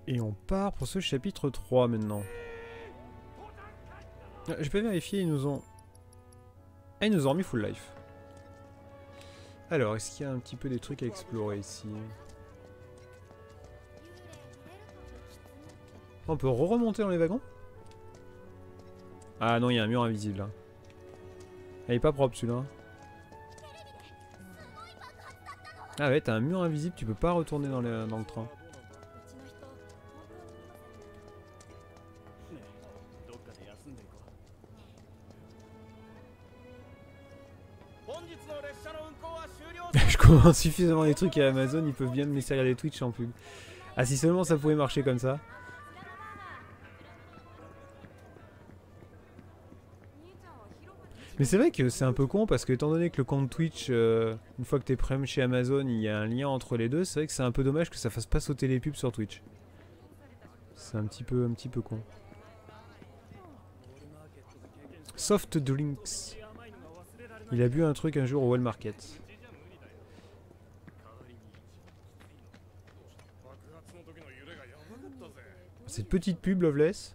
Et on part pour ce chapitre 3 maintenant. Ah, j'ai pas vérifié, ils nous ont... Ah, ils nous ont remis full life. Alors, est-ce qu'il y a un petit peu des trucs à explorer ici? On peut remonter dans les wagons? Ah non, il y a un mur invisible là. Il est pas propre celui-là. Ah ouais, t'as un mur invisible, tu peux pas retourner dans le train. Je commande suffisamment les trucs à Amazon, ils peuvent bien me laisser regarder Twitch en pub. Ah, si seulement ça pouvait marcher comme ça. Mais c'est vrai que c'est un peu con parce que étant donné que le compte Twitch, une fois que t'es Prime chez Amazon, il y a un lien entre les deux, c'est vrai que c'est un peu dommage que ça fasse pas sauter les pubs sur Twitch. C'est un petit peu con. Soft Drinks. Il a bu un truc un jour au Wall Market. Cette petite pub Loveless.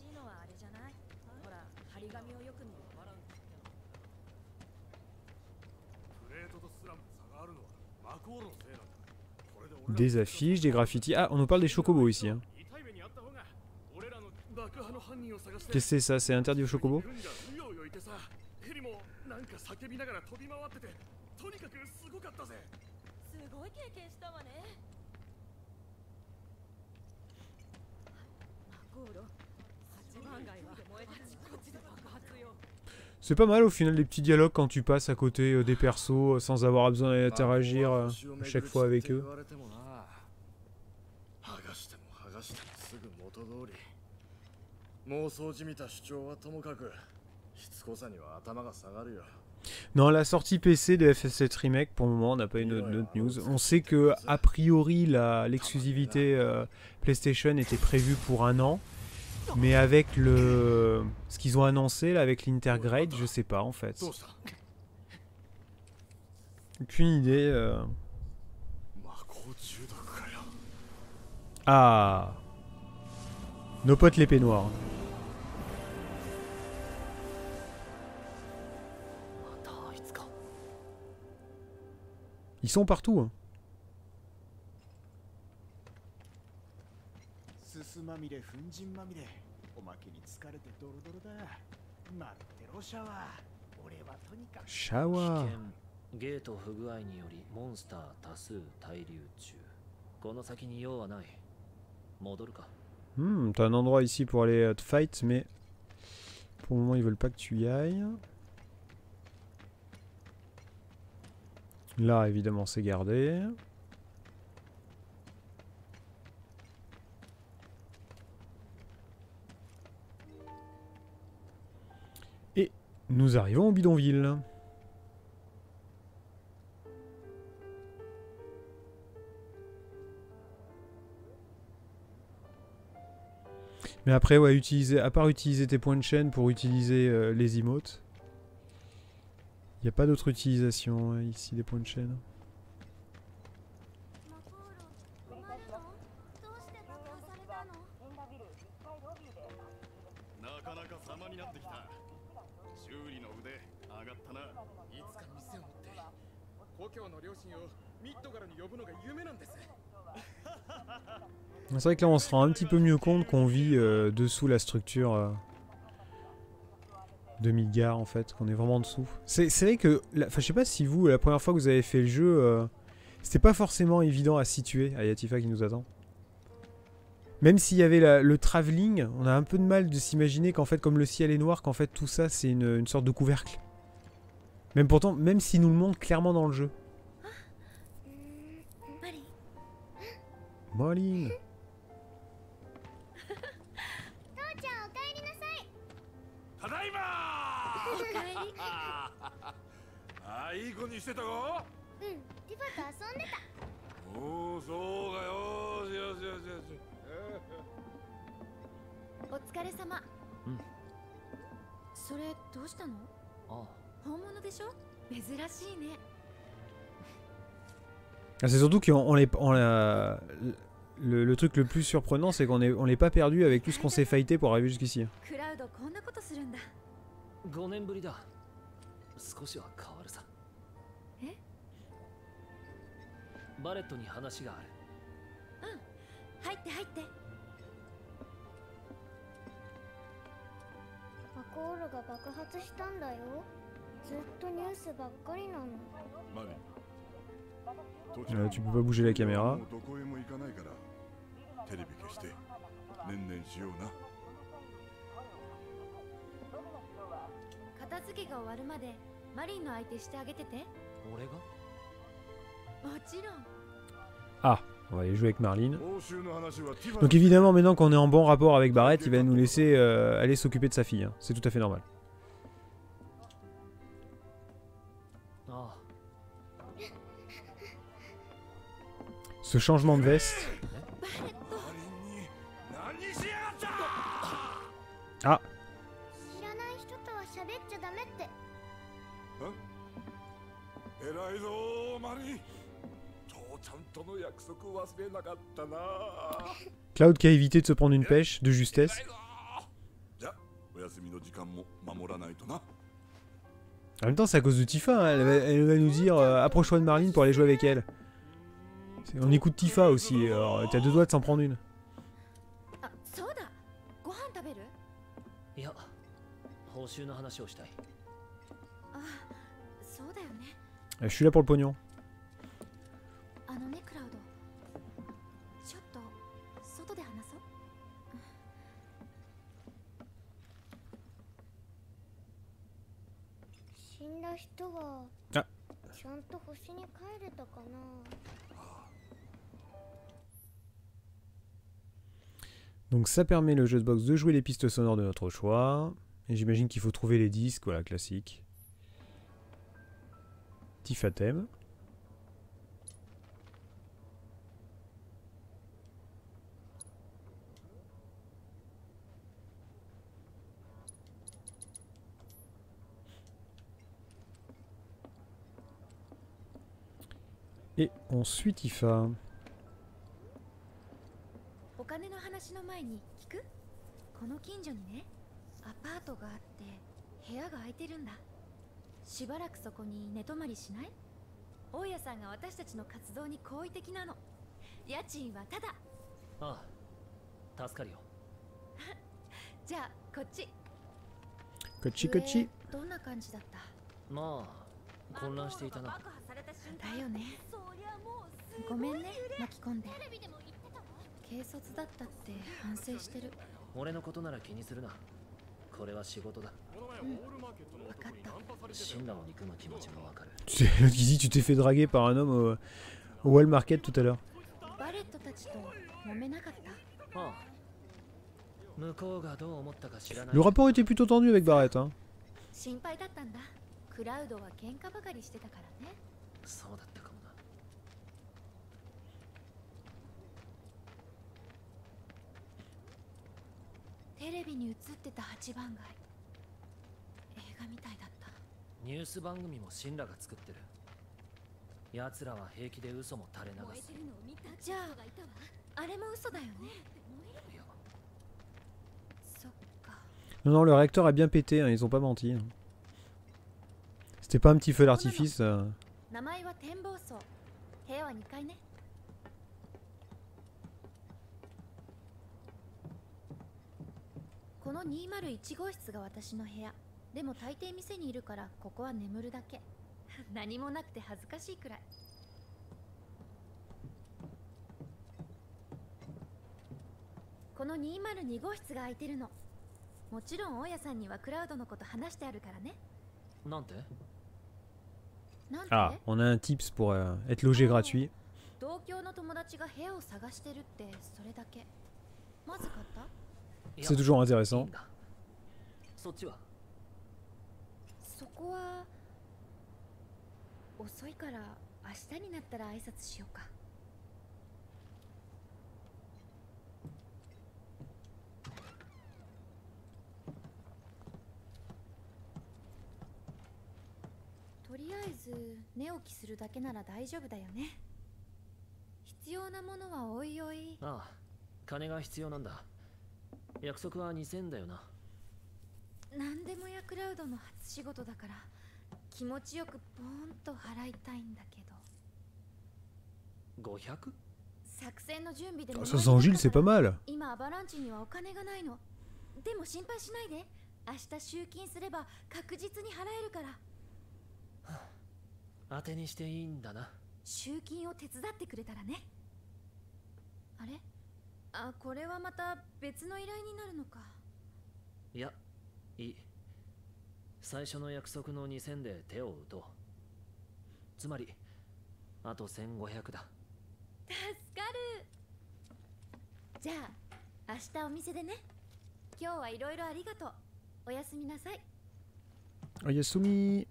Des affiches, des graffitis. Ah, on nous parle des chocobos ici. Hein. Qu'est-ce que c'est ça? C'est interdit aux chocobos? C'est pas mal au final les petits dialogues quand tu passes à côté des persos sans avoir besoin d'interagir à chaque fois avec eux. Non, la sortie PC de FF7 Remake, pour le moment, on n'a pas une autre news. On sait que, a priori, l'exclusivité PlayStation était prévue pour 1 an. Mais avec ce qu'ils ont annoncé, là, avec l'Intergrade, je sais pas, en fait. Aucune idée. Ah, nos potes l'épée noire. Ils sont partout. Hein. Shawa. T'as un endroit ici pour aller te fight, mais pour le moment ils veulent pas que tu y ailles. Là évidemment c'est gardé. Et nous arrivons au bidonville. Mais après, ouais, à part utiliser tes points de chaîne pour utiliser les emotes, il n'y a pas d'autre utilisation ici des points de chaîne. C'est vrai que là on se rend un petit peu mieux compte qu'on vit dessous la structure de Midgar en fait, qu'on est vraiment en dessous. C'est vrai que, je sais pas si vous, la première fois que vous avez fait le jeu, c'était pas forcément évident à situer, à Yatifa qui nous attend. Même s'il y avait le travelling, on a un peu de mal de s'imaginer qu'en fait comme le ciel est noir, qu'en fait tout ça c'est une sorte de couvercle. Même pourtant, même s'il nous le montre clairement dans le jeu. Molly. Ah, c'est surtout qu'on le truc le plus surprenant, c'est qu'on l'est pas perdu avec tout ce qu'on s'est fighté pour arriver jusqu'ici. クラウドこんなことするんだ。 5年ぶりだ。少しは変わるさ。 え？ バレットに話がある。 入って入って。 マコールが爆発したんだよ。ずっとニュースばっかりなの。 Tu peux pas bouger la caméra. どこへも行かないからテレビ消してねんねんしような。 片付けが終わるまでマリンの相手してあげてて。 俺が？ もちろん。 Ah, on va aller jouer avec Marlene. Donc évidemment, maintenant qu'on est en bon rapport avec Barrett, il va nous laisser aller s'occuper de sa fille. Hein. C'est tout à fait normal. Ce changement de veste. Ah. Cloud qui a évité de se prendre une pêche de justesse. En même temps, c'est à cause de Tifa. Hein. Elle va nous dire approche-toi de Marlene pour aller jouer avec elle. On écoute Tifa aussi. Alors, t'as deux doigts de s'en prendre une. Je suis là pour le pognon. Ah. Donc ça permet le jeu de box de jouer les pistes sonores de notre choix. Et j'imagine qu'il faut trouver les disques, voilà, classique. Tifa thème. Et on suit Tifa. お金の話の前に聞く？この近所にね、アパートがあって部屋が空いてるんだ。しばらくそこに寝泊まりしない？大家さんが私たちの活動に好意的なの。家賃はただ。 ああ、助かるよ。 じゃあこっち。 こっちこっち。 どんな感じだった？ まあ混乱していたな。 だよね。ごめんね、巻き込んで。軽率だったって反省してる。 俺のことなら気にするな。これは仕事だ。 うん、分かった。 死んだを憎む気持ちがわかる。 C'est l'autre qui dit tu t'es fait draguer par un homme au Wall Market tout à l'heure. バレットたちと揉めなかった？ ああ。向こうがどう思ったか知らない。 Le rapport était plutôt tendu avec Barrett, hein. 心配だったんだ。クラウドは喧嘩ばかりしてたからね。 そうだったかもな。 テレビに映ってた8番街。映画みたいだった。 ニュース番組もシンラが作ってる。奴らは平気で嘘も垂れ流す。 じゃあ、あれも嘘だよね。 いや。 そっか。 Non, non, le réacteur a bien pété, hein, ils ont pas menti. Hein. C'était pas un petit feu d'artifice. 名前は展望層。部屋は2階ね。この201号室が私の部屋。でも大抵店にいるからここは眠るだけ。何もなくて恥ずかしいくらい。この202号室が空いてるの。もちろん大家さんにはクラウドのこと話してあるからね。 なんて？ なんて？ Ah, on a un tips pour être logé gratuit. 同郷の友達が部屋を探してるってそれだけ。まずかった？ C'est toujours intéressant. そっちは？ そこは遅いから明日になったら挨拶しようか。とりあえず寝起きするだけなら大丈夫だよね。 必要なものはおいおい。 ああ、金が必要なんだ。約束は2000だよな。 何でもやクラウドの初仕事だから気持ちよくポーンと払いたいんだけど。 500？ 作戦の準備でも 500 Gilles, c'est pas mal. 今アバランチにはお金がないの。でも心配しないで。明日集金すれば確実に払えるから。 当てにしていいんだな。 集金を手伝ってくれたらね。あれ、あ、これはまた別の依頼になるのか。 いや、いい。最初の約束の2000で手を打とう。つまりあと1500だ。 助かる。じゃあ明日お店でね。今日はいろいろありがとう。おやすみなさい。 Oh, Yasumi.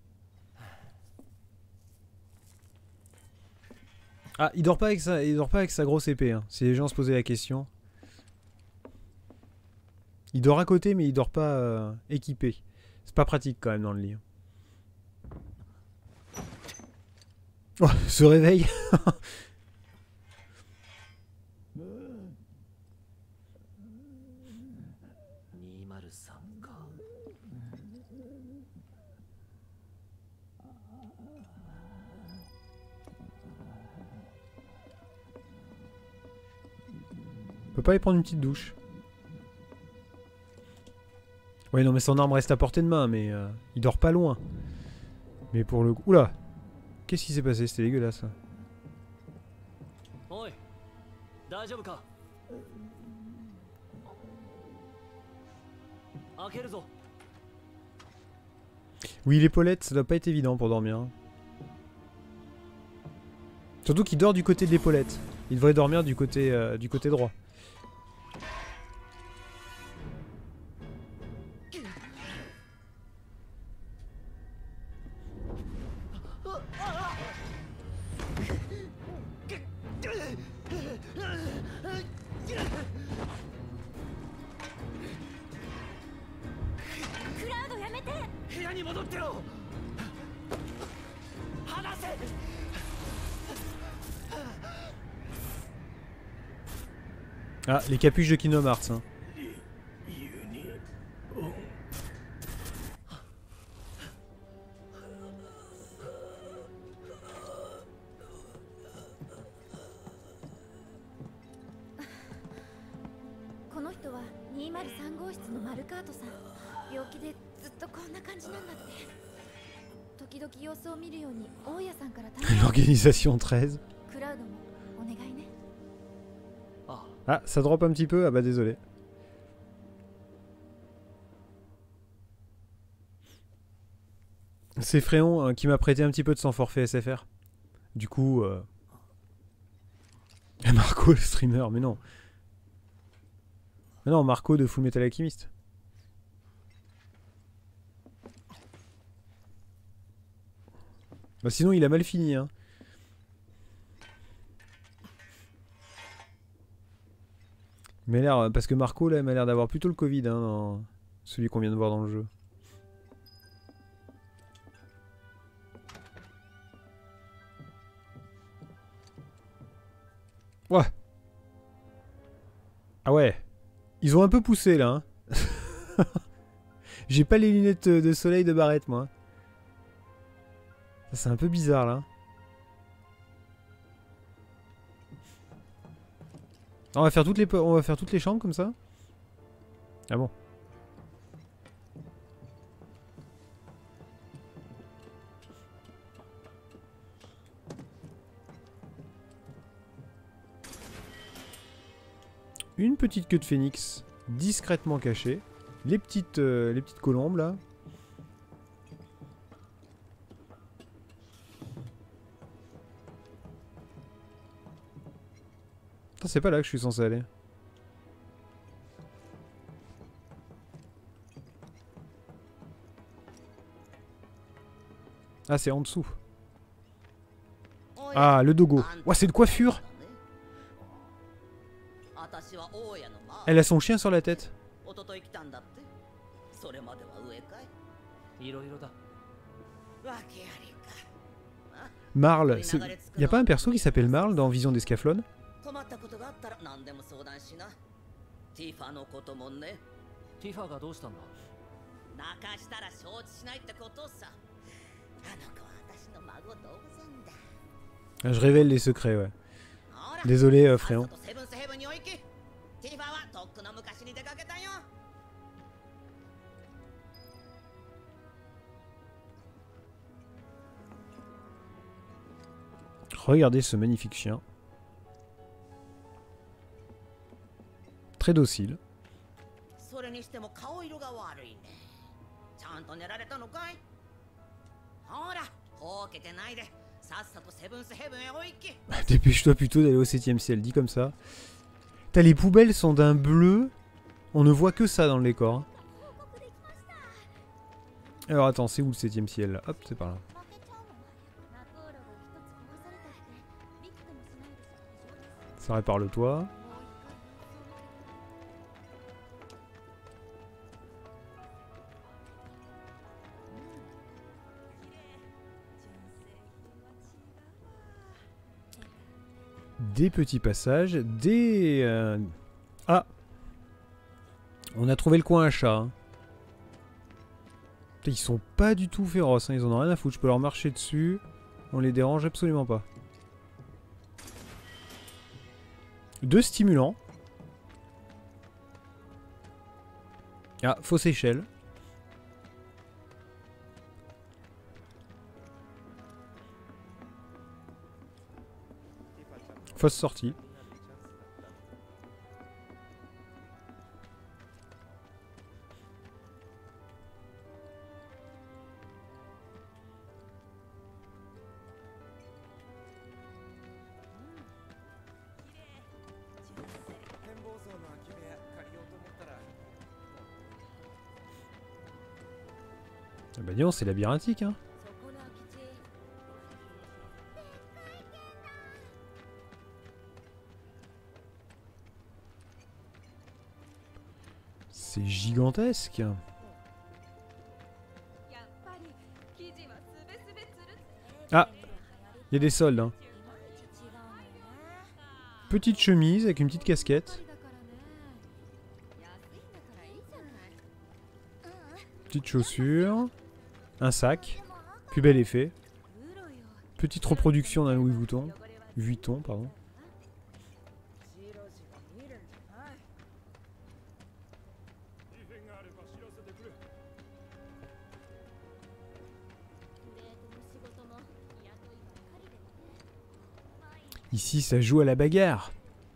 Ah, il dort pas avec ça, il dort pas avec sa grosse épée, hein, si les gens se posaient la question. Il dort à côté, mais il dort pas équipé. C'est pas pratique quand même dans le lit. Oh, ce réveil. On peut pas aller prendre une petite douche. Ouais, non, mais son arme reste à portée de main, mais il dort pas loin. Mais pour le coup... Oula! Qu'est-ce qui s'est passé? C'était dégueulasse. Oi, oui, l'épaulette, ça doit pas être évident pour dormir. Hein. Surtout qu'il dort du côté de l'épaulette. Il devrait dormir du côté droit. Ah, les capuches de Kingdom Hearts. Hein. L'organisation 13. Ah, ça drop un petit peu? Ah bah désolé. C'est Fréon qui m'a prêté un petit peu de son forfait SFR. Du coup... Marco le streamer, mais non. Mais non, Marco de Full Metal Alchemist. Bah sinon il a mal fini hein. Mais l'air, parce que Marco là, il m'a l'air d'avoir plutôt le Covid, hein, dans celui qu'on vient de voir dans le jeu. Ouais. Ah ouais. Ils ont un peu poussé là. Hein. J'ai pas les lunettes de soleil de Barrett moi. C'est un peu bizarre là. On va faire toutes les chambres comme ça? Ah bon? Une petite queue de phénix discrètement cachée. Les petites colombes là. C'est pas là que je suis censé aller. Ah, c'est en dessous. Ah, le dogo. Ouah, c'est de coiffure. Elle a son chien sur la tête. Marle, y a pas un perso qui s'appelle Marle dans Vision d'Escaflowne? 困ったことがあったら何でも相談しな。ティファのこともね。 ティファがどうしたんだ？ 泣かしたら承知しないってことさ。あの子は私の孫同然だ。 Ah, je révèle les secrets, ouais. ほら Désolé, Fréon. さっさとセブンスヘブンにお行き。ティファはとっくの昔に出かけたよ。 Regardez ce magnifique chien. Très docile. それにしても顔色が悪いね。ちゃんと寝られたのかい？ほら、ほうけてないで。さっさとセブンスヘブンへお行き。 Dépêche-toi plutôt d'aller au 7ème ciel, dit comme ça. T'as les poubelles sont d'un bleu. On ne voit que ça dans le décor. Hein. Alors attends, c'est où le 7ème ciel là? Hop, c'est par là. Ça répare le toit. Des petits passages, des... Ah! On a trouvé le coin à chat. Hein. Putain, ils sont pas du tout féroces, hein. Ils en ont rien à foutre. Je peux leur marcher dessus. On les dérange absolument pas. 2 stimulants. Ah, fausse échelle. Fausse sortie. Ah bah non, c'est labyrinthique, hein. C'est gigantesque. Ah, il y a des soldes. Hein. Petite chemise avec une petite casquette. Petite chaussure. Un sac. Plus bel effet. Petite reproduction d'un Louis Vuitton. Vuitton, pardon. Ici, ça joue à la bagarre.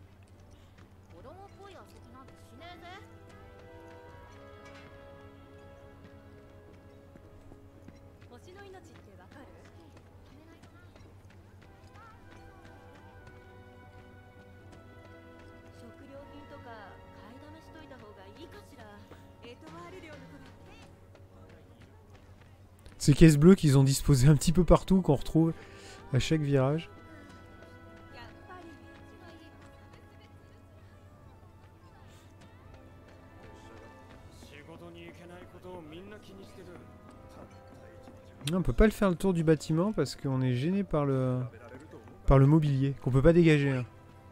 Ces caisses bleues qu'ils ont disposées un petit peu partout, qu'on retrouve à chaque virage. Non, on peut pas le faire le tour du bâtiment parce qu'on est gêné par le mobilier, qu'on peut pas dégager. Hein.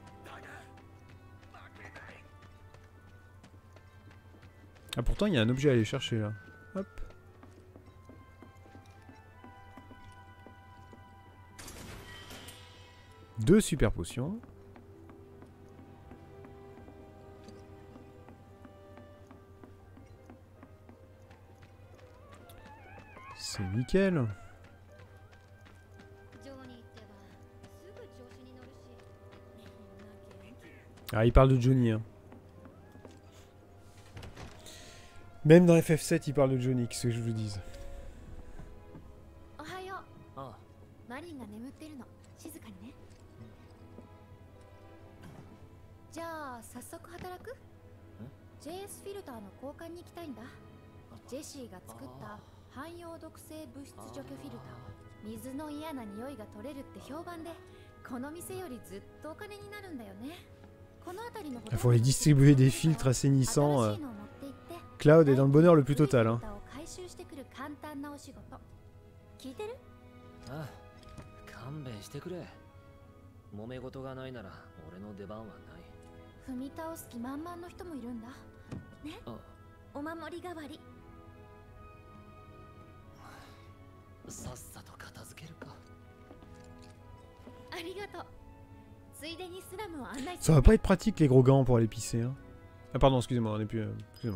Ah pourtant il y a un objet à aller chercher là. Hop. Deux super potions. C'est nickel. Ah, il parle de Johnny. Hein. Même dans FF7, il parle de Johnny, qu'est-ce que je vous dise. JS フィルターの交換に行きたいんだ。ジェシーが作った汎用毒性物質除去フィルター。水の嫌な匂いが取れるって評判で、この店よりずっとお金になるんだよね。この辺りの。 Il faut aller distribuer des filtres assainissants. Cloud est dans le bonheur le plus total. Hein. 回収してくる簡単なお仕事。聞いてる？ ああ、 勘弁してくれ。揉め事がないなら俺の出番はない。 踏み倒す気満々の人もいるんだね。 あ、 お守り代わり。 さっさと片付けるか。 ありがとう。ついでにスラムを案内す Ça る va pas être pratique les gros gants pour aller pisser. Hein. Ah pardon, excusez-moi, on est plus... excusez-moi.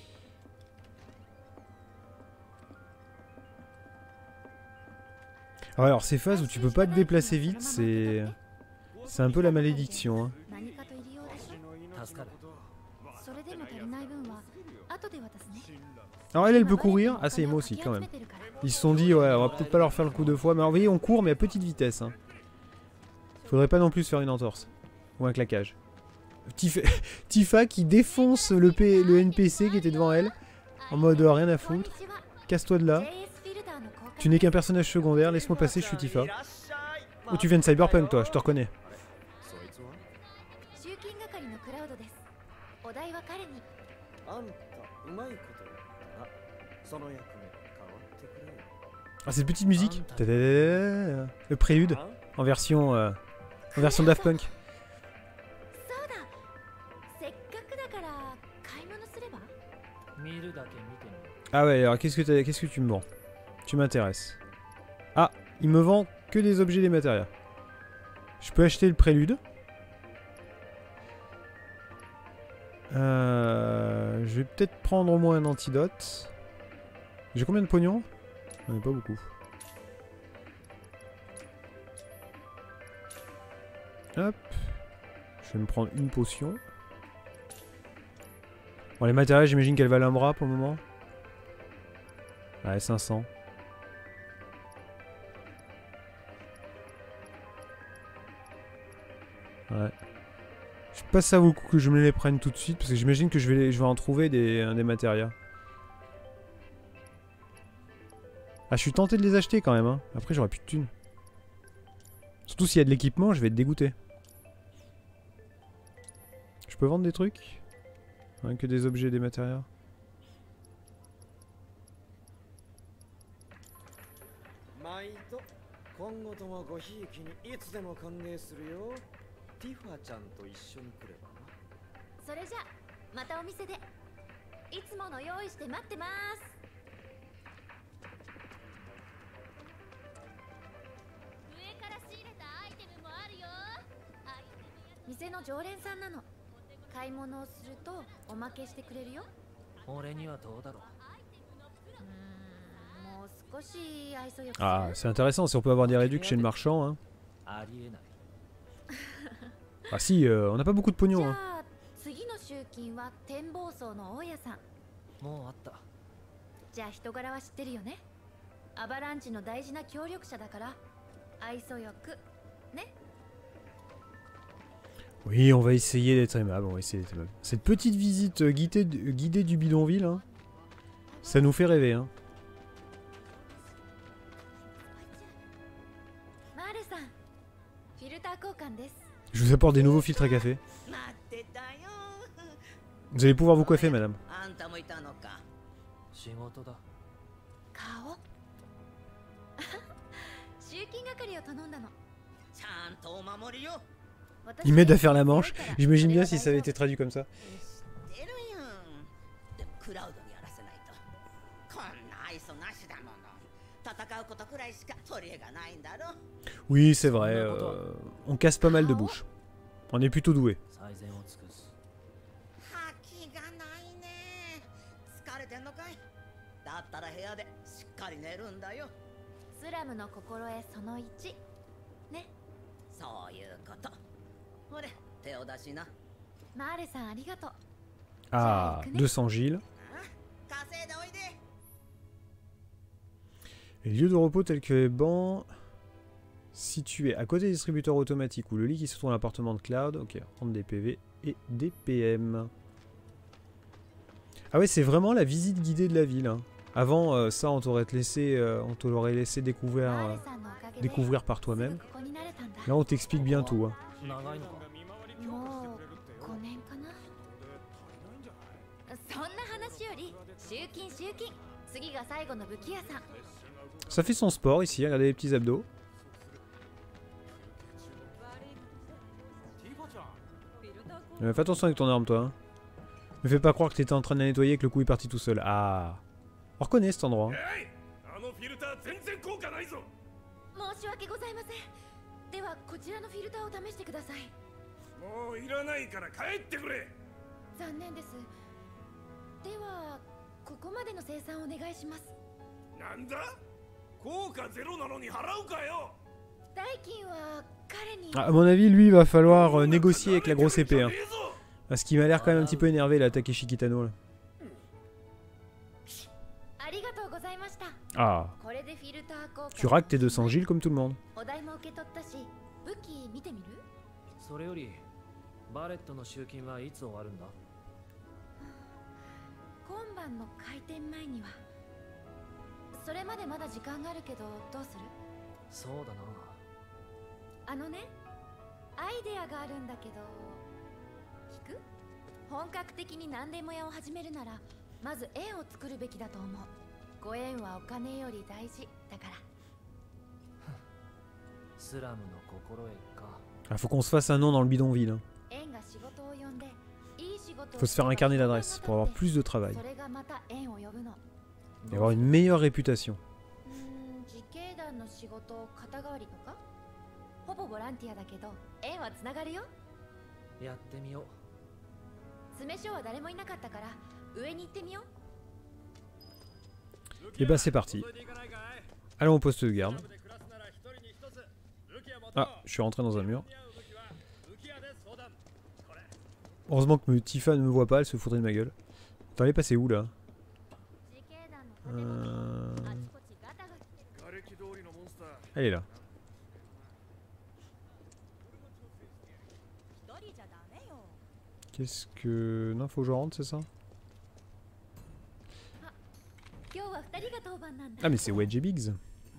Alors ces phases où tu peux pas te déplacer vite, c'est un peu la malédiction. Hein. 何かと入りようでしょ。 助かる。 それでも足りない分は後で渡すね。 Alors elle peut courir, ah c'est moi aussi quand même. Ils se sont dit ouais, on va peut-être pas leur faire le coup 2 fois, mais alors, vous voyez on court mais à petite vitesse. Hein. Faudrait pas non plus se faire une entorse ou un claquage. Tifa qui défonce le NPC qui était devant elle en mode rien à foutre. Casse-toi de là. Tu n'es qu'un personnage secondaire, laisse-moi passer, je suis Tifa. Oh tu viens de Cyberpunk toi, je te reconnais. 集金係のクラウドです。お題は彼に。 あんたうまいことやったな。その役目変わってくれよ。 Ah cette petite musique. Le prélude en version Daft Punk. そうだ。せっかくだから買い物すれば。 見るだけ見てみる。 Ah ouais alors qu'est-ce que tu me vends? Tu m'intéresses. Ah, il me vend que des objets des matériaux. Je peux acheter le prélude. Je vais peut-être prendre au moins un antidote. J'ai combien de pognon? J'en ai pas beaucoup. Hop. Je vais me prendre une potion. Bon les matériaux j'imagine qu'elle valent un bras pour le moment. Ouais 500. Ouais. Je sais pas si ça vaut le coup que je me les prenne tout de suite parce que j'imagine que je vais en trouver des matériaux. Ah je suis tenté de les acheter quand même hein. Après j'aurai plus de thunes. Surtout s'il y a de l'équipement je vais être dégoûté. Je peux vendre des trucs? Rien que des objets et des matériaux. Tifa ちゃんと一緒に来ればな。 それじゃまたお店で。いつもの用意して待ってます。上から仕入れたアイテムもあるよ。店の常連さんなの。買い物をするとおまけしてくれるよ。 俺にはどうだろう。 もう少し愛想よく。 Ah c'est intéressant si on peut avoir des réductions chez le marchand hein. ありえない。 Ah si, on n'a pas beaucoup de pognon. じゃ Hein. あ次の集金は展望層の大家さん。 もうあった。 じゃあ人柄は知ってるよね。アバランチの大事な協力者だから愛想よくね。 Oui, on va essayer d'être aimable. On va essayer d'être aimable. Cette petite visite guidée du bidonville, hein, ça nous fait rêver. Hein. マーレさん、フィルター交換です。 Je vous apporte des nouveaux filtres à café. 待ってたよ。 Vous allez pouvoir vous coiffer, madame. あんたもいたのか。 仕事だ。 顔集金係を頼んだの。 ちゃんとお守りよ。 Il m'aide à faire la manche. J'imagine bien si ça avait été traduit comme ça. 知ってるよ。でもクラウドにやらせないと。こんな愛想なしだもの。戦うことくらいしか取り柄がないんだろ。 Oui, c'est vrai. On casse pas mal de bouches. On est plutôt doué. 最善を尽くす。 覇気がないね。疲れてんのかい。だったら部屋でしっかり寝るんだよ。 スラムの心得その1ね。 そういうこと。ほれ、手を出しな。 マーレさんありがとう。 Ah, 200 Gilles. 稼いでおいで。 Les lieux de repos tels que les bancs situés à côté des distributeurs automatiques ou le lit qui se trouve dans l'appartement de Cloud. Ok, prendre des PV et des PM. Ah ouais, c'est vraiment la visite guidée de la ville. Hein. Avant, ça, on t'aurait laissé découvrir par toi-même. Là, on t'explique bien tout. Hein. 長いのか。 もう5年かな。そんな話より集金。次が最後の武器屋さん。 Ça fait son sport ici, regardez les petits abdos. Fais attention avec ton arme, toi. Hein. Me fais pas croire que t'étais en train de la nettoyer et que le coup est parti tout seul. Ah. On reconnaît cet endroit. Hein. 申し訳ございません。ではこちらのフィルターを試してください。 もういらないから帰ってくれ。 残念です。ではここまでの生産をお願いします。 なんだ？効果ゼロなのに払うかよ。 代金は彼に。 Ah, à mon avis, lui, il va falloir négocier avec la grosse épée. Hein. Parce qu'il m'a l'air quand même un petit peu énervé, là, Takeshi Kitano. Là. Ah. Tu raques tes 200 Gilles comme tout le monde. それよりバレットの集金はいつ終わるんだ？ 今晩の開店前には。それまでまだ時間があるけどどうする？ そうだな。 あのね、アイデアがあるんだけど聞く？本格的に何でも屋を始めるならまず円を作るべきだと思う。ご縁はお金より大事だから。 スラムの心得か。 Ah, faut qu'on se fasse un nom dans le bidonville. Hein. Faut se faire un carnet d'adresses pour avoir plus de travail. Et avoir une meilleure réputation. Et bah c'est parti. Allons au poste de garde. Ah, je suis rentré dans un mur. Heureusement que Tifa ne me voit pas, elle se foutrait de ma gueule. Attends, elle est passée où là? Elle est là. Qu'est-ce que... Non, faut que je rentre, c'est ça? Ah mais c'est Wedge et Biggs.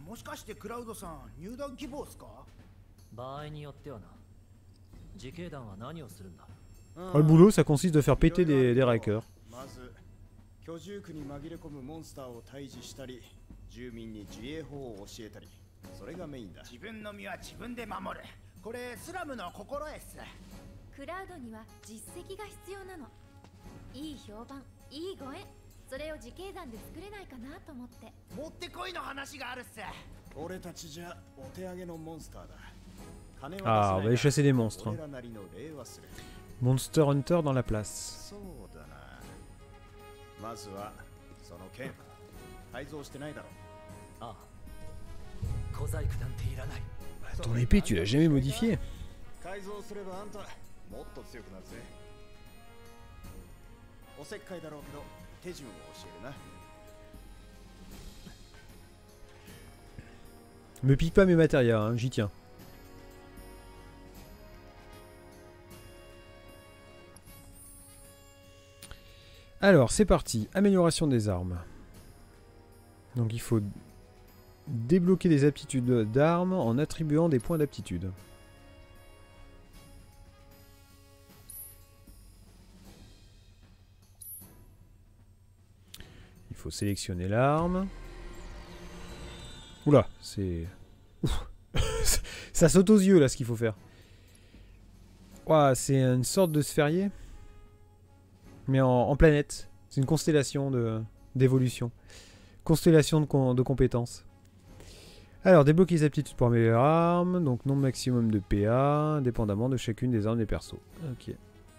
場合によってはな。自警団は何をするんだ？ Le boulot, ça consiste de faire péter des rackers. まず居住区に紛れ込むモンスターを退治したり、住民に自衛法を教えたり、それがメインだ。 自分の身は自分で守る。これスラムの心得っす。 クラウドには実績が必要なの。いい評判、いいご縁。それを自警団で作れないかなと思って。 持ってこいの話があるっす。 俺たちじゃお手上げのモンスターだ。 Ah, on va aller chasser des monstres. Hein. Monster Hunter dans la place. Ton épée, tu l'as jamais modifiée? Me pique pas mes matérias, hein, j'y tiens. Alors, c'est parti. Amélioration des armes. Donc, il faut débloquer des aptitudes d'armes en attribuant des points d'aptitude. Il faut sélectionner l'arme. Oula, c'est... Ça saute aux yeux, là, ce qu'il faut faire. Ouah, c'est une sorte de sphérié. Mais en planète. C'est une constellation d'évolution. Constellation de compétences. Alors, débloquer les aptitudes pour améliorer l'arme. Donc, nombre maximum de PA, dépendamment de chacune des armes des persos. Ok.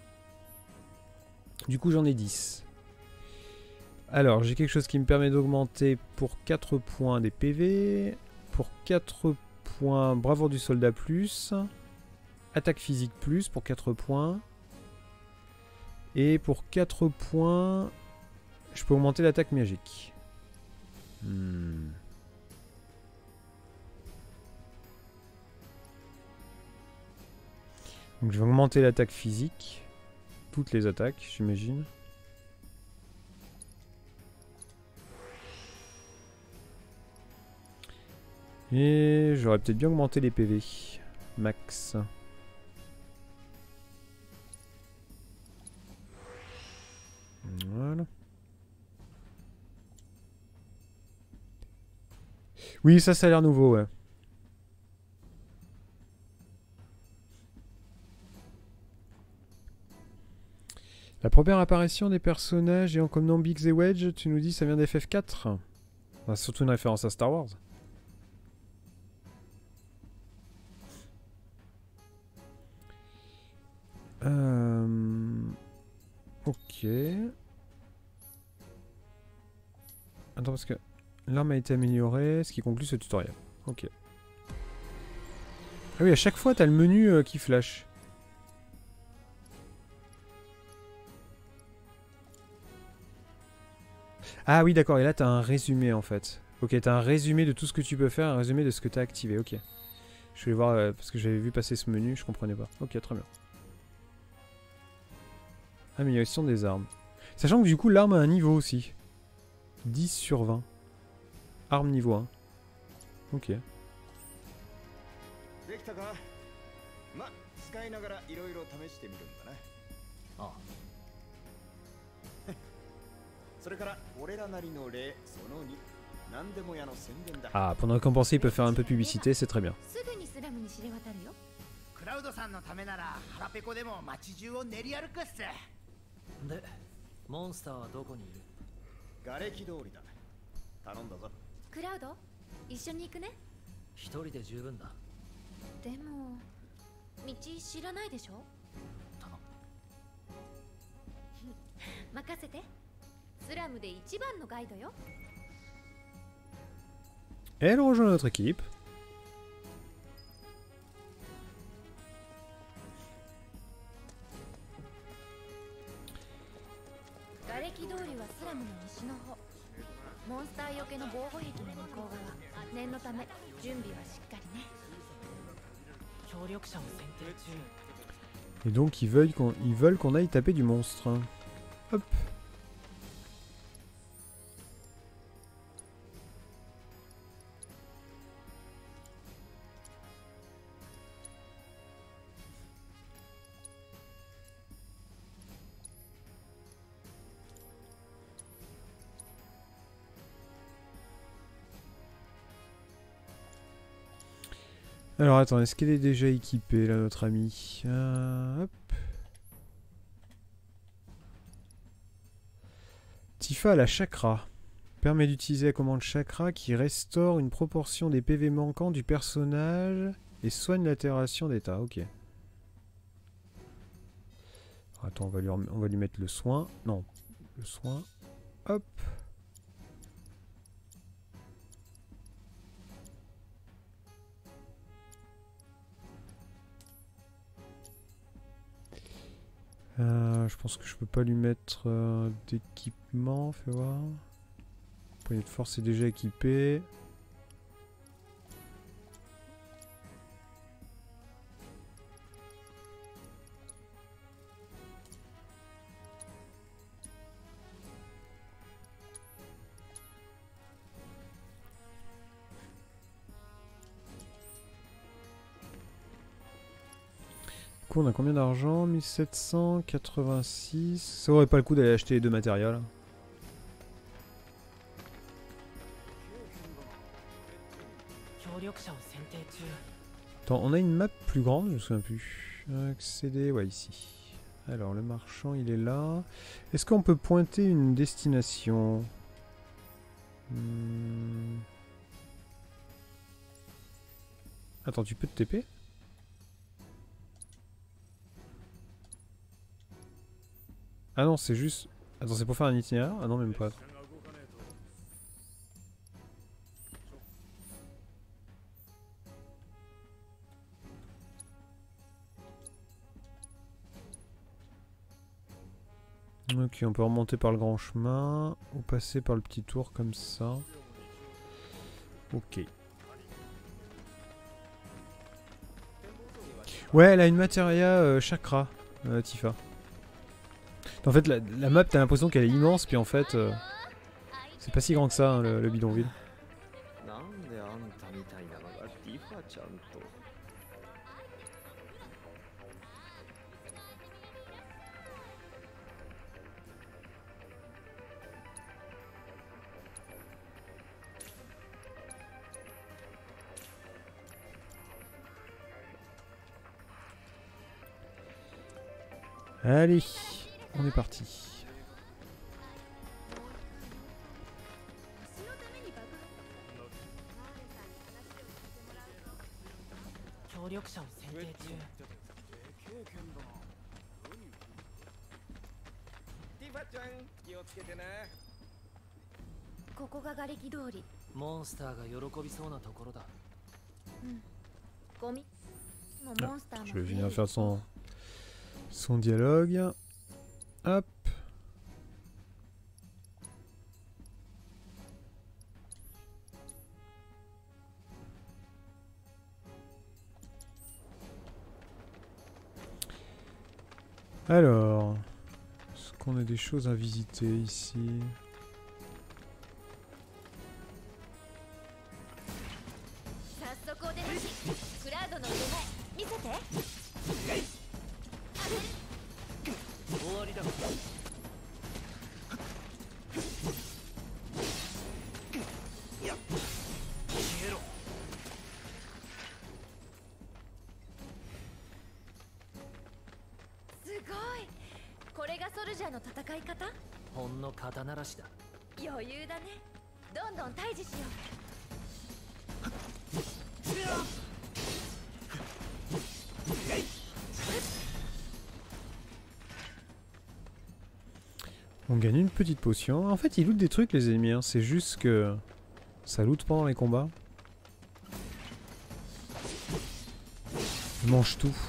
Du coup, j'en ai 10. Alors, j'ai quelque chose qui me permet d'augmenter pour 4 points des PV. Pour 4 points, bravoure du soldat plus. Attaque physique plus pour 4 points. Et pour 4 points, je peux augmenter l'attaque magique. Donc je vais augmenter l'attaque physique. Toutes les attaques, j'imagine. Et j'aurais peut-être bien augmenté les PV. Max. Voilà. Oui, ça a l'air nouveau, ouais. La première apparition des personnages ayant comme nom Biggs et Wedge, tu nous dis ça vient d'FF4. Enfin, surtout une référence à Star Wars. Ok. Attends, parce que l'arme a été améliorée, ce qui conclut ce tutoriel. Ok. Ah oui, à chaque fois, t'as le menu qui flash. Ah oui, d'accord, et là, t'as un résumé, en fait. Ok, t'as un résumé de tout ce que tu peux faire, un résumé de ce que t'as activé, ok. Je vais voir, parce que j'avais vu passer ce menu, je comprenais pas. Ok, très bien. Amélioration des armes. Sachant que du coup, l'arme a un niveau aussi. 10 sur 20. Arme niveau 1. Ok. できたか。ま、使いながらいろいろ試してみるんだな。 ああ。 それから俺らなりの例その2。何でも屋の宣伝だ。 Ah, pour nous récompenser, il peut faire un peu de publicité, c'est très bien. すぐにスラムに知れ渡るよ。 クラウドさんのためなら腹ペコでも街中を練り歩くっす。 で、モンスターはどこにいる？ 瓦礫通りだ。頼んだぞ。 クラウド、一緒に行くね。 一人で十分だ。 でも道知らないでしょ。 頼む。 任せて。スラムで一番のガイドよ。 Elle rejoint notre équipe. 瓦礫通りはスラムの西の方。モンスターよけの防護壁の向こう側。念のため準備はしっかりね。 協力者を選定中。 Et donc, ils veulent qu'on aille taper du monstre. Hop. Alors attends, est-ce qu'elle est déjà équipée là, notre amie? Hop. Tifa a la chakra. Permet d'utiliser la commande chakra qui restaure une proportion des PV manquants du personnage et soigne l'altération d'état. Ok. Alors, attends, on va lui mettre le soin. Non, le soin. Hop. Je pense que je peux pas lui mettre d'équipement, fais voir. Poignée de force est déjà équipée. Du coup, on a combien d'argent? 1786. Ça aurait pas le coup d'aller acheter les deux matériels. Attends, on a une map plus grande, je me souviens plus. Accéder, ouais, ici. Alors, le marchand, il est là. Est-ce qu'on peut pointer une destination? Attends, tu peux te TP? Ah non, c'est juste... Attends, c'est pour faire un itinéraire? Ah non, même pas. Ok, on peut remonter par le grand chemin ou passer par le petit tour comme ça. Ok. Ouais, elle a une matéria chakra, Tifa. En fait, la map, t'as l'impression qu'elle est immense, puis en fait, c'est pas si grand que ça, hein, le bidonville. Allez, on est parti. 星のために爆破協力者を選定中。 ティファちゃん気をつけてな。 ここが瓦礫通り。 モンスターが喜びそうなところだ。 ゴミもうモンスターも Je vais venir faire son dialogue. Hop. Alors, est-ce qu'on a des choses à visiter ici? 早速お出まし。クラウドの腕前見せて。 終わりだ。消えろ。 すごい。これがソルジャーの戦い方？ ほんの肩慣らしだ。 余裕だね。どんどん退治しよう。 On gagne une petite potion. En fait, ils lootent des trucs, les ennemis. Hein. C'est juste que ça loot pendant les combats. Ils mangent tout.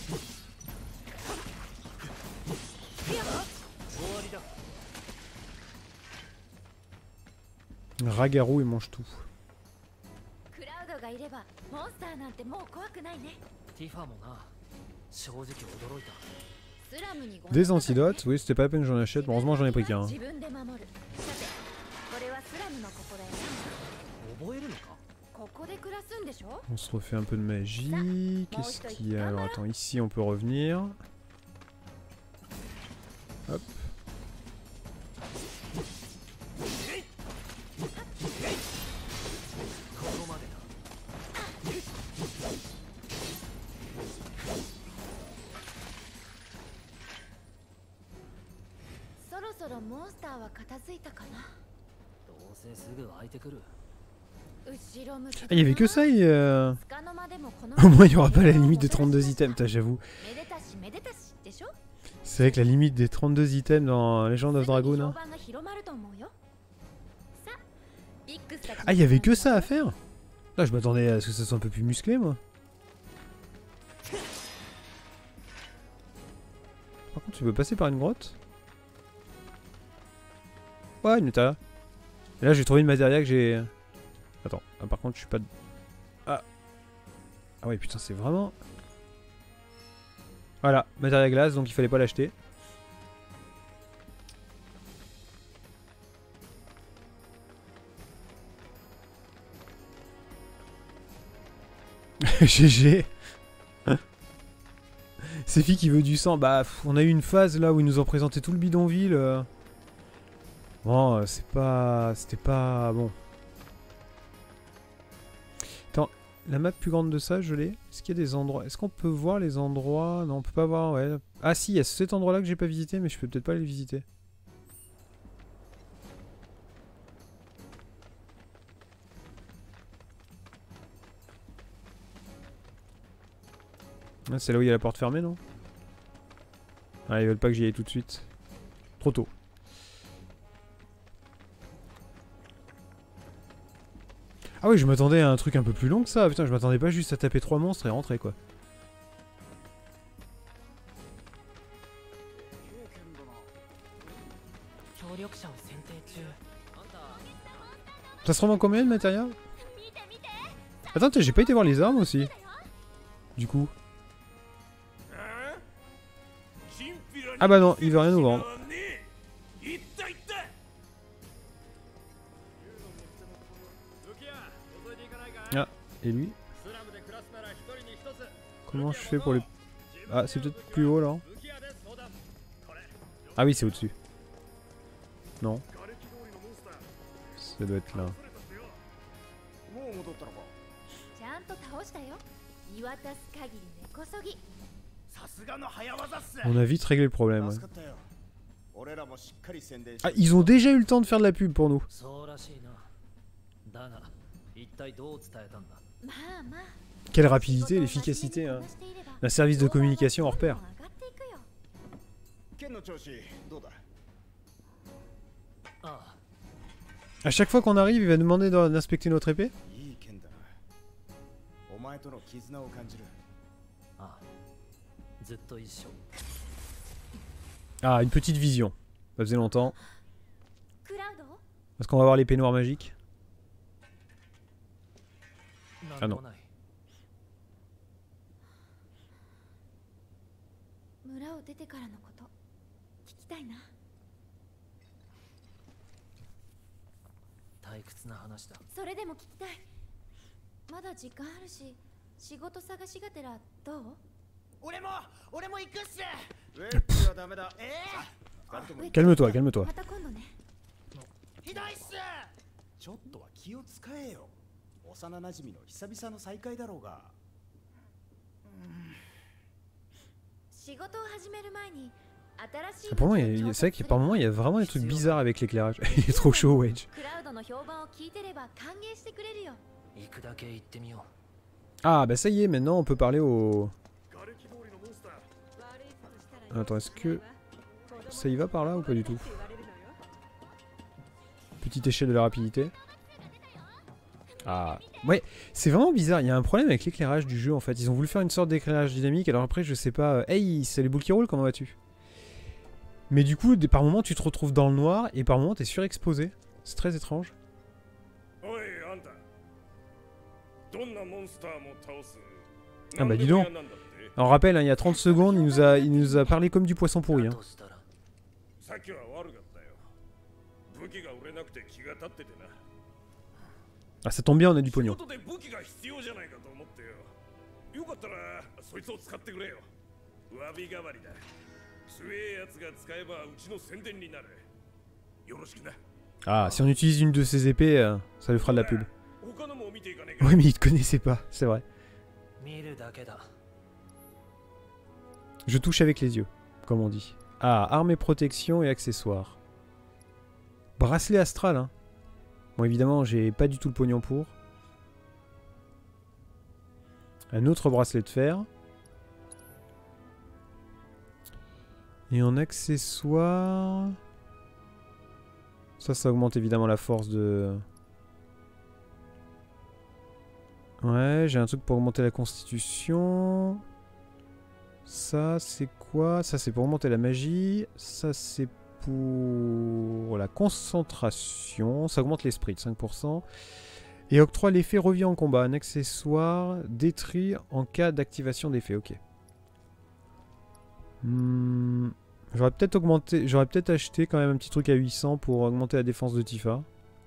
Ragaru, il mange tout. クラウドがいればモンスターなんてもう怖くないね。 ティファもな、正直驚いた。 Des antidotes, oui, c'était pas la peine que j'en achète, mais heureusement j'en ai pris qu'un. Hein. On se refait un peu de magie. Qu'est-ce qu'il y a? Alors attends, ici on peut revenir. Hop. Ah, il y avait que ça Au moins il n'y aura pas la limite de 32 items, j'avoue. C'est vrai que la limite des 32 items dans Legend of Dragoon. Hein. Ah, il y avait que ça à faire? Là, je m'attendais à ce que ça soit un peu plus musclé, moi. Par contre, tu peux passer par une grotte? Ouais, une méta. Et là, j'ai trouvé une matéria que j'ai... Attends, ah, par contre, je suis pas... Ah. Ah ouais, putain, c'est vraiment... Voilà, matéria glace, donc il fallait pas l'acheter. GG. C'est Fi qui veut du sang. Bah, on a eu une phase là où ils nous ont présenté tout le bidonville. Bon, c'est pas... C'était pas... Bon. Attends, la map plus grande de ça, je l'ai. Est-ce qu'il y a des endroits... Est-ce qu'on peut voir les endroits? Non, on peut pas voir, ouais. Ah si, il y a cet endroit-là que j'ai pas visité, mais je peux peut-être pas les visiter. Ah, c'est là où il y a la porte fermée, non? Ah, ils veulent pas que j'y aille tout de suite. Trop tôt. Ah oui, je m'attendais à un truc un peu plus long que ça. Putain, je m'attendais pas juste à taper 3 monstres et rentrer, quoi. Ça se revend combien de matériel? Attends, j'ai pas été voir les armes aussi. Du coup. Ah bah non, il veut rien nous vendre. Ah, et lui? Comment je fais pour les... Ah, c'est peut-être plus haut là. Ah oui, c'est au-dessus. Non. Ça doit être là. On a vite réglé le problème. Ouais. Ah, ils ont déjà eu le temps de faire de la pub pour nous. そうらしいな。だが、一体どう伝えたんだ。 まあまあ Quelle rapidité, l'efficacité, hein. Un service de communication hors pair. 剣の調子どうだ？ ああ、 À chaque fois qu'on arrive, il va demander d'inspecter notre épée. いい剣だな。お前との絆を感じる。 ああ、ずっと一緒。 Ah, une petite vision. Ça faisait longtemps. クラウド Est-ce qu'on va voir l'épée noire magique? なんでもない。 村を出てからのこと聞きたいな。 退屈な話だ。 それでも聞きたい。まだ時間あるし仕事探しがてらどう？ 俺も行くっす。 ウェッジはダメだ。 Calme-toi, calme-toi. また今度ね。 ひどいっす。 ちょっとは気を使えよ。幼馴染の久々の再会だろうが。 仕事を始める前に新しい Pour moi, c'est vrai que par moment, il y a vraiment des trucs bizarres avec l'éclairage. Il est trop chaud, Wedge. クラウドの評判を聞いてれば歓迎してくれるよ。 行くだけ行ってみよ Ah, bah ça y est, maintenant on peut parler au... Attends, est-ce que... Ça y va par là ou pas du tout? Petite échelle de la rapidité. Ah, ouais, c'est vraiment bizarre. Il y a un problème avec l'éclairage du jeu en fait. Ils ont voulu faire une sorte d'éclairage dynamique. Alors après, je sais pas. Hey, c'est les boules qui roulent, comment vas-tu? Mais du coup, par moments, tu te retrouves dans le noir et par moments, t'es surexposé. C'est très étrange. Ah bah dis donc. Alors, on rappelle, hein, il y a 30 secondes, il nous a parlé comme du poisson う。 pourri. だ Hein. としたら Ah, ça tombe bien, on a du pognon. よかったらそいつを使ってくれよ。詫び代わりだ。強えやつが使えばうちの宣伝になる。よろしくな。 Ah, si on utilise une de ses épées, ça lui fera de la pub. 他のも見ていかねえか。 Ouais, mais il te connaissait pas, c'est vrai. 見るだけだ。 Je touche avec les yeux, comme on dit. Ah, armes et protection et accessoires. Bracelet astral, hein. Bon, évidemment, j'ai pas du tout le pognon pour. Un autre bracelet de fer. Et en accessoire... Ça augmente évidemment la force de... Ouais, j'ai un truc pour augmenter la constitution. Ça, c'est quoi? Ça, c'est pour augmenter la magie. Ça, c'est pour la concentration. Ça augmente l'esprit de 5%. Et octroie l'effet revient en combat. Un accessoire détruit en cas d'activation d'effet. Ok. J'aurais peut-être augmenté... J'aurais peut-être acheté quand même un petit truc à 800 pour augmenter la défense de Tifa.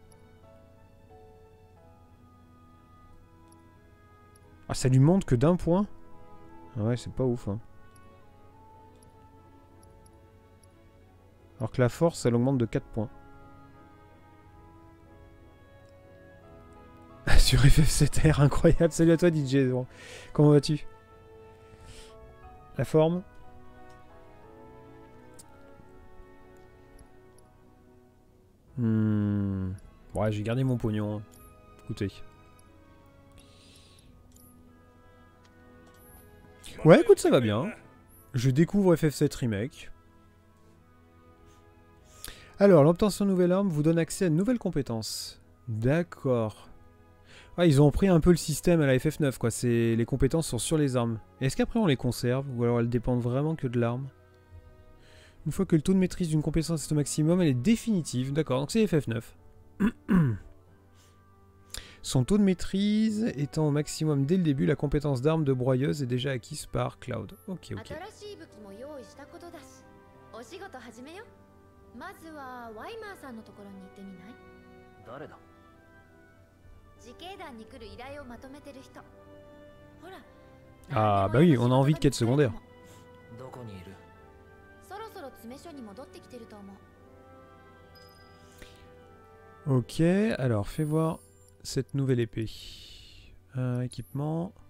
Ah, ça lui monte que d'un point? Ah ouais, c'est pas ouf, hein. Alors que la force, elle augmente de 4 points. Sur FF7R, incroyable. Salut à toi, DJ. Comment vas-tu? La forme? Ouais, j'ai gardé mon pognon. Hein. Écoutez. Ouais, écoute, ça va bien. Je découvre FF7 Remake. Alors, l'obtention de nouvelle arme vous donne accès à de nouvelles compétences. D'accord. Ah, ils ont pris un peu le système à la FF9, quoi. Les compétences sont sur les armes. Est-ce qu'après on les conserve? Ou alors elles dépendent vraiment que de l'arme? Une fois que le taux de maîtrise d'une compétence est au maximum, elle est définitive. D'accord, donc c'est FF9. Son taux de maîtrise étant au maximum dès le début, la compétence d'arme de broyeuse est déjà acquise par Cloud. Ok, ok. まずはワイマーさんのところに行ってみない？ 誰だ？ 自警団に来る依頼をまとめてる人。ほら。 Ah bah oui, on a envie de quête secondaire. どこにいる？ そろそろ詰め所に戻ってきてると思う。 Ok, alors fais voir cette nouvelle épée. Équipement.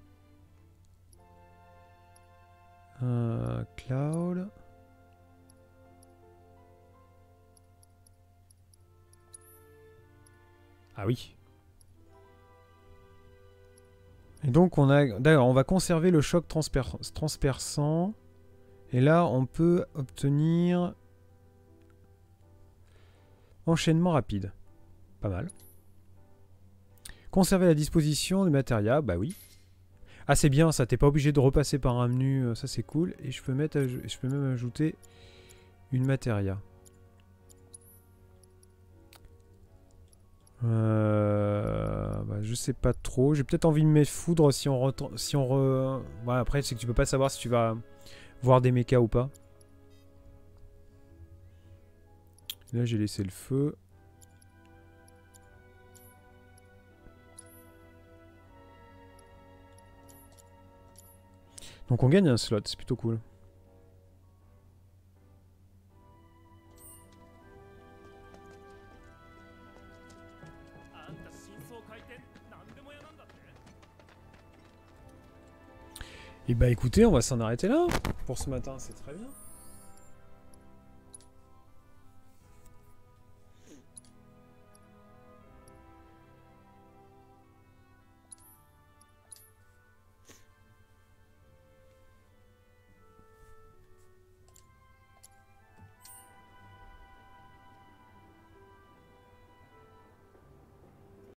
Cloud. Ah oui. Et donc on a... D'accord, on va conserver le choc transperçant. Et là, on peut obtenir... Enchaînement rapide. Pas mal. Conserver la disposition du matériel, bah oui. Ah c'est bien ça, t'es pas obligé de repasser par un menu, ça c'est cool. Et je peux même ajouter une matéria. Bah, je sais pas trop. J'ai peut-être envie de mettre foudre si on Ouais, après c'est que tu peux pas savoir si tu vas voir des mechas ou pas. Là j'ai laissé le feu. Donc on gagne un slot, c'est plutôt cool. Et bah écoutez, on va s'en arrêter là pour ce matin, c'est très bien.